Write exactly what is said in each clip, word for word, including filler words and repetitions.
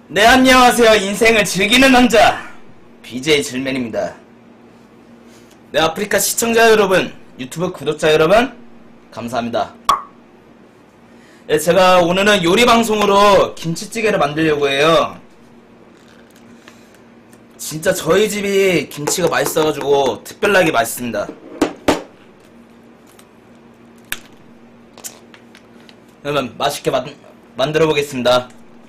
네, 안녕하세요. 인생을 즐기는 남자 비제이 질맨입니다. 네, 아프리카 시청자 여러분, 유튜브 구독자 여러분, 감사합니다. 네, 제가 오늘은 요리 방송으로 김치찌개를 만들려고 해요. 진짜 저희 집이 김치가 맛있어가지고 특별하게 맛있습니다. 그러면 맛있게 만, 만들어 보겠습니다.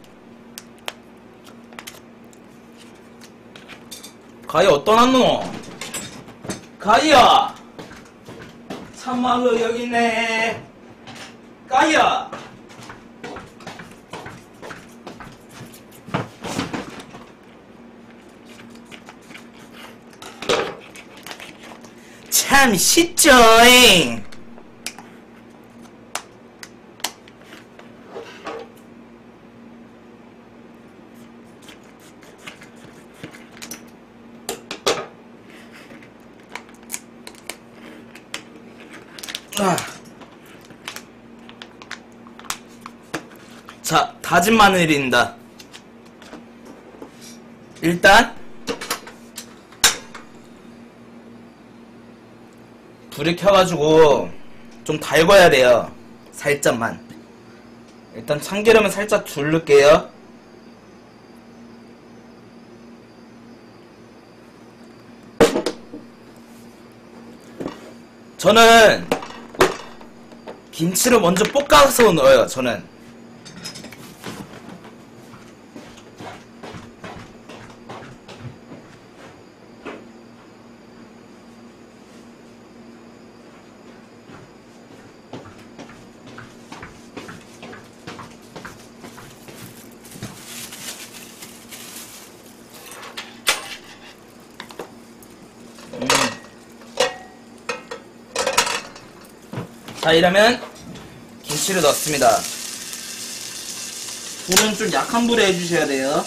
가희 어떠났노? 가희야! 참말로 여기 있네. 가희야! 참 쉽죠잉. 아. 자, 다진 마늘입니다. 일단 불을 켜가지고 좀 달궈야 돼요. 살짝만. 일단 참기름을 살짝 두를게요. 저는 김치를 먼저 볶아서 넣어요. 저는 음. 자, 이러면 김치를 넣습니다. 불은 좀 약한 불에 해주셔야 돼요.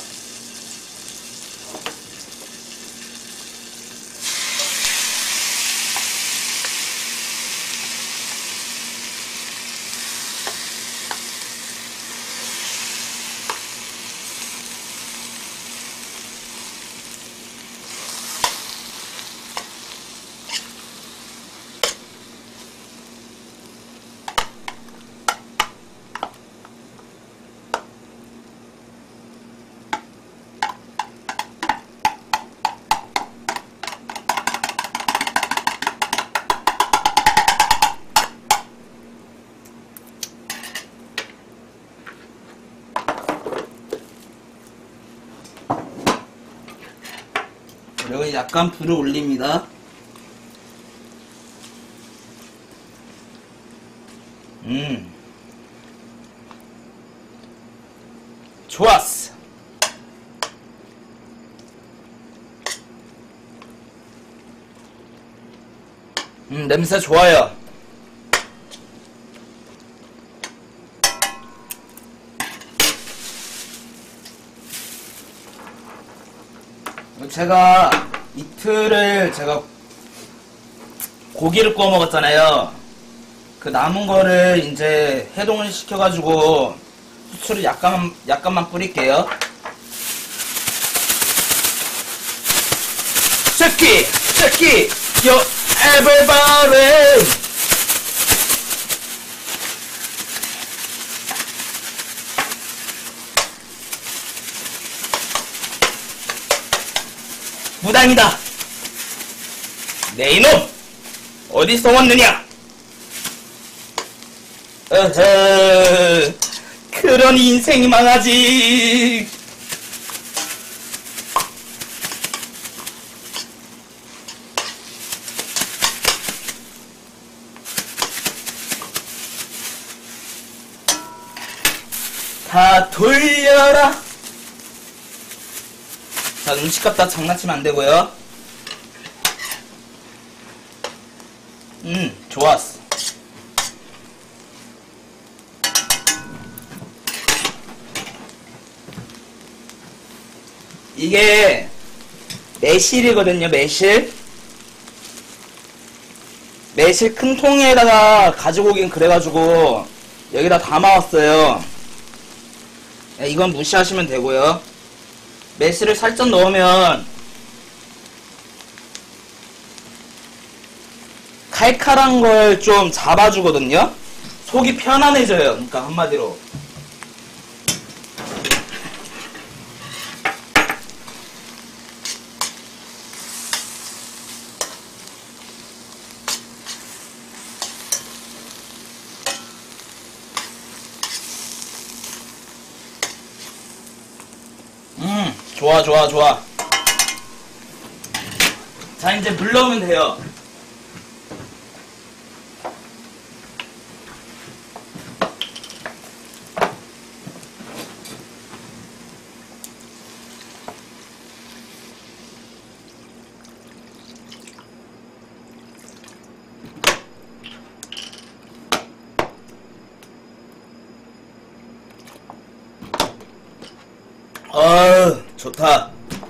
그리고 약간 불을 올립니다. 음, 좋았어. 음, 냄새 좋아요. 제가 이틀을 제가 고기를 구워 먹었잖아요. 그 남은 거를 이제 해동을 시켜가지고 후추를 약간, 약간만 뿌릴게요. Check it! Check it! Yo, everybody! 무당이다. 내 이놈 어디서 왔느냐? 어허, 그런 인생이 망하지. 다 돌려라. 자, 음식 갖다 장난치면 안 되고요. 음, 좋았어. 이게 매실이거든요. 매실. 매실 큰 통에다가 가지고 오긴 그래가지고 여기다 담아왔어요. 이건 무시하시면 되고요. 매실을 살짝 넣으면 칼칼한 걸 좀 잡아주거든요. 속이 편안해져요. 그러니까 한마디로. 음, 좋아, 좋아, 좋아. 자, 이제 물 넣으면 돼요. 어, 좋다.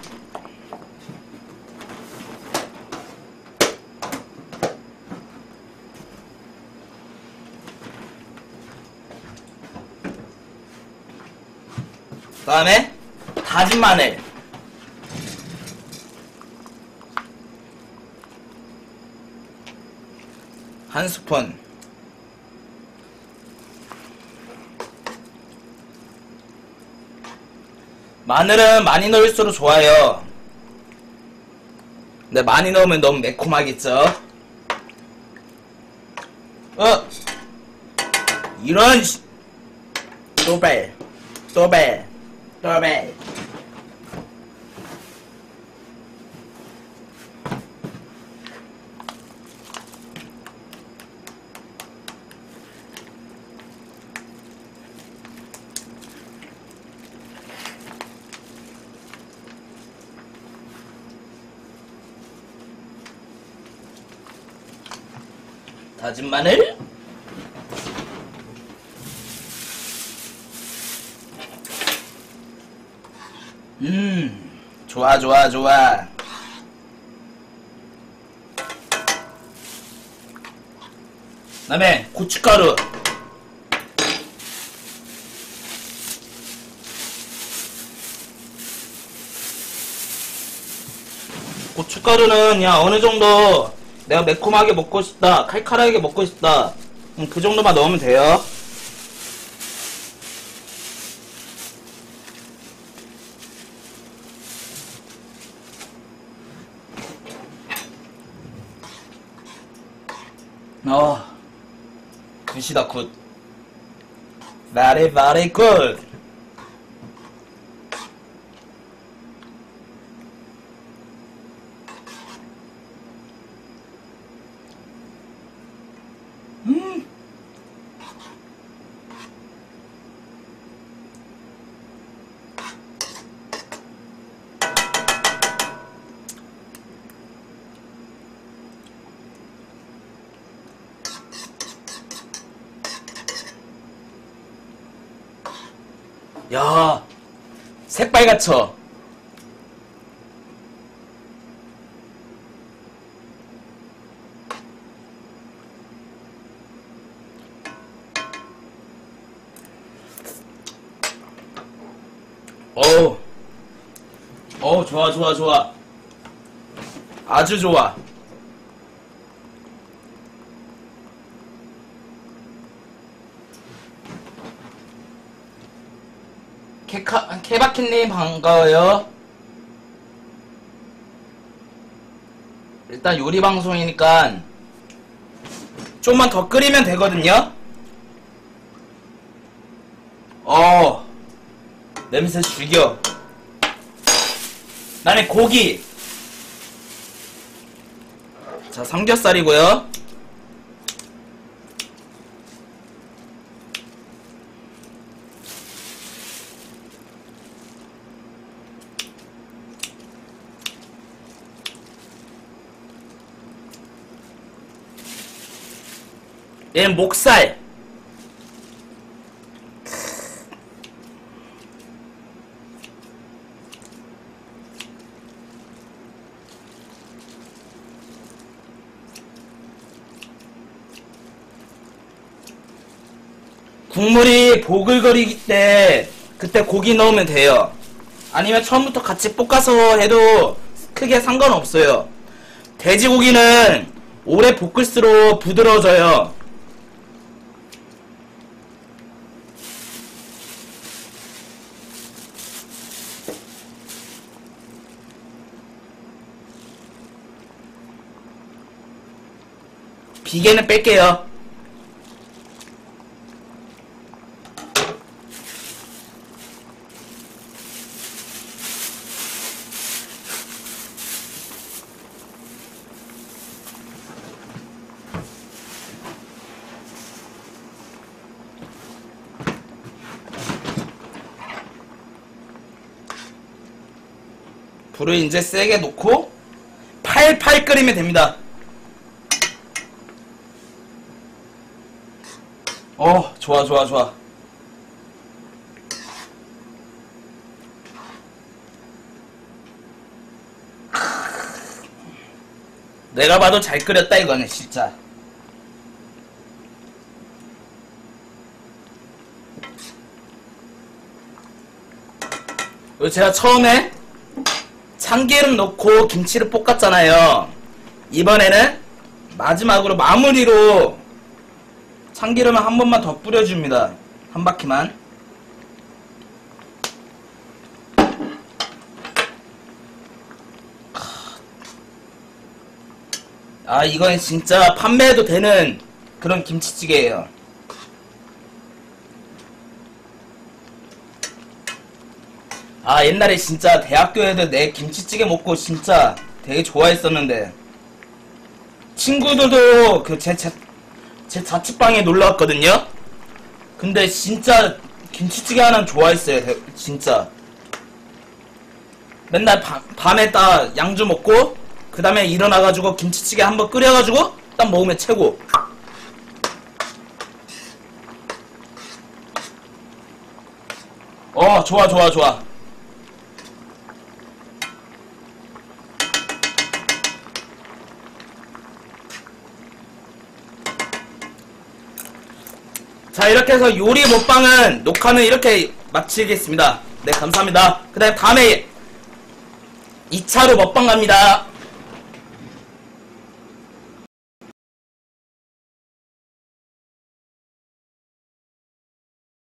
그 다음에 다진 마늘. 한 스푼. 마늘은 많이 넣을수록 좋아요. 근데 많이 넣으면 너무 매콤하겠죠? 어! 이런 시... 또벨 또벨 또벨 다진 마늘, 음, 좋아, 좋아, 좋아. 그 다음에 고춧가루, 고춧가루는 그냥 어느 정도 내가 매콤하게 먹고 싶다, 칼칼하게 먹고 싶다, 음, 그 정도만 넣으면 돼요. 어, 굿이다, 굿. Very, very good. 음. 야, 새빨갛죠? 어우, 어우, 좋아, 좋아, 좋아. 아주 좋아. 케카, 케바키님 반가워요. 일단 요리 방송이니까 좀만 더 끓이면 되거든요. 어, 냄새 죽여. 나는 고기. 자, 삼겹살이고요. 얘는 목살. 국물이 보글거리기 때 그때 고기 넣으면 돼요. 아니면 처음부터 같이 볶아서 해도 크게 상관없어요. 돼지고기는 오래 볶을수록 부드러워져요. 비계는 뺄게요. 불을 이제 세게 놓고 팔팔 끓이면 됩니다. 어, 좋아, 좋아, 좋아. 내가 봐도 잘 끓였다, 이거는, 진짜. 그리고 제가 처음에 참기름 넣고 김치를 볶았잖아요. 이번에는 마지막으로 마무리로 참기름을 한 번만 더 뿌려줍니다. 한 바퀴만. 아, 이건 진짜 판매해도 되는 그런 김치찌개예요. 아, 옛날에 진짜 대학교에도 내 김치찌개 먹고 진짜 되게 좋아했었는데, 친구들도 그 제, 제, 제 자취방에 놀러 왔거든요? 근데 진짜 김치찌개 하나는 좋아했어요. 대, 진짜. 맨날 밤, 밤에 딱 양주 먹고 그 다음에 일어나가지고 김치찌개 한번 끓여가지고 딱 먹으면 최고. 어, 좋아, 좋아, 좋아. 자, 이렇게 해서 요리 먹방은 녹화는 이렇게 마치겠습니다. 네, 감사합니다. 그 다음에 다음에 이 차로 먹방 갑니다.